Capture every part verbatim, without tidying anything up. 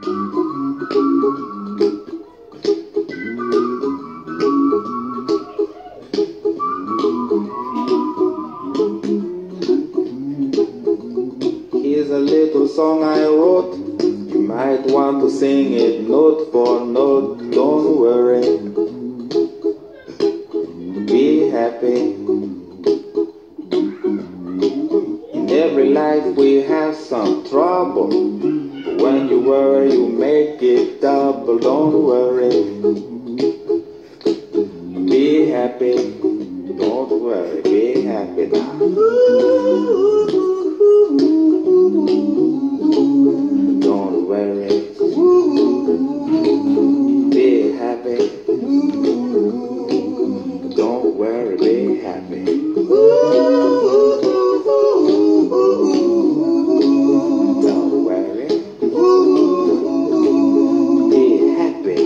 Here's a little song I wrote. You might want to sing it note for note. Don't worry, be happy. In every life we have some trouble, but when you worry you make it double. Don't worry, be happy. Don't worry, be happy now. Don't worry, be happy. Don't worry, be happy. Don't worry, be happy.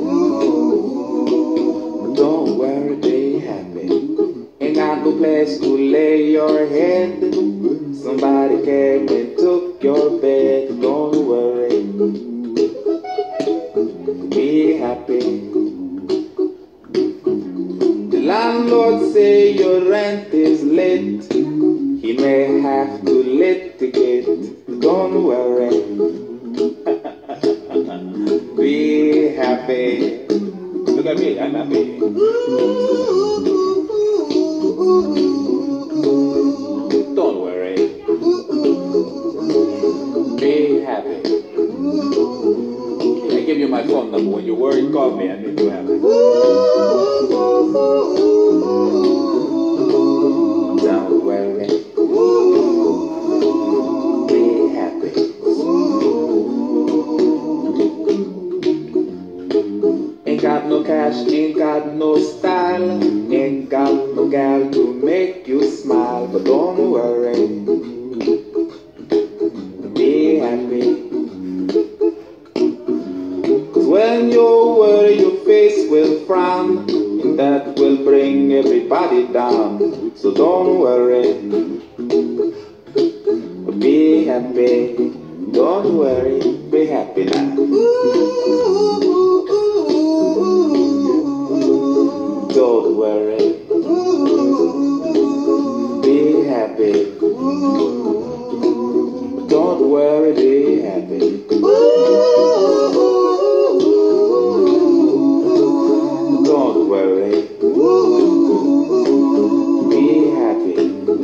Don't worry, be happy. Ain't got no place to lay your head. Somebody came and took your bed. Don't worry, be happy. The landlord say your rent is late. He may have to litigate. Don't worry, be happy. Look at me, I'm happy. Don't worry, be happy. I give you my phone number. When you worry, call me. I make you happy. Don't worry, be happy. Ain't got no cash, ain't got no style, ain't got no gal to make you smile. But don't worry, be happy. Cause when you worry your face will frown, and that will bring everybody down. So don't worry, be happy. Don't worry, be happy now. Don't worry, be happy. Don't worry, be happy. Don't worry, be happy.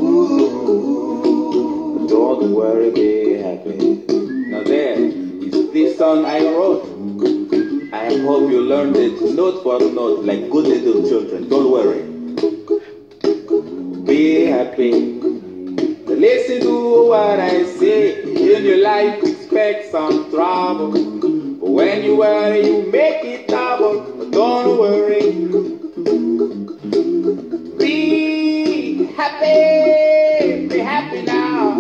Don't worry, be happy. Now there is this song I wrote. I hope you learned it note for note like good little children. Don't worry, be happy. Listen to what I say. In your life expect some trouble, but when you worry you make it double. But don't worry, be happy. Be happy now.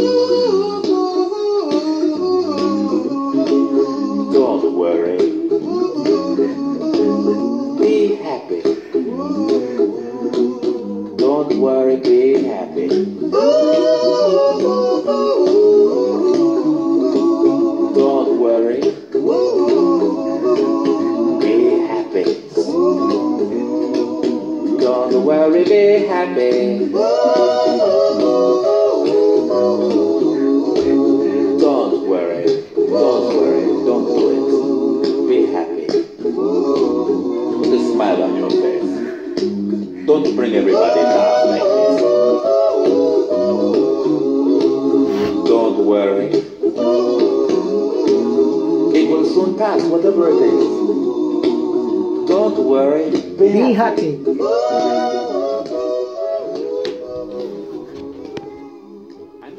Don't worry, be happy. Don't worry, be happy. Don't worry, be happy. Don't worry, be happy. Don't worry, don't worry, don't do it. Be happy. Put a smile on your face. Don't bring everybody down like this. Don't worry, it will soon pass, whatever it is. Don't worry, be, Be happy. happy.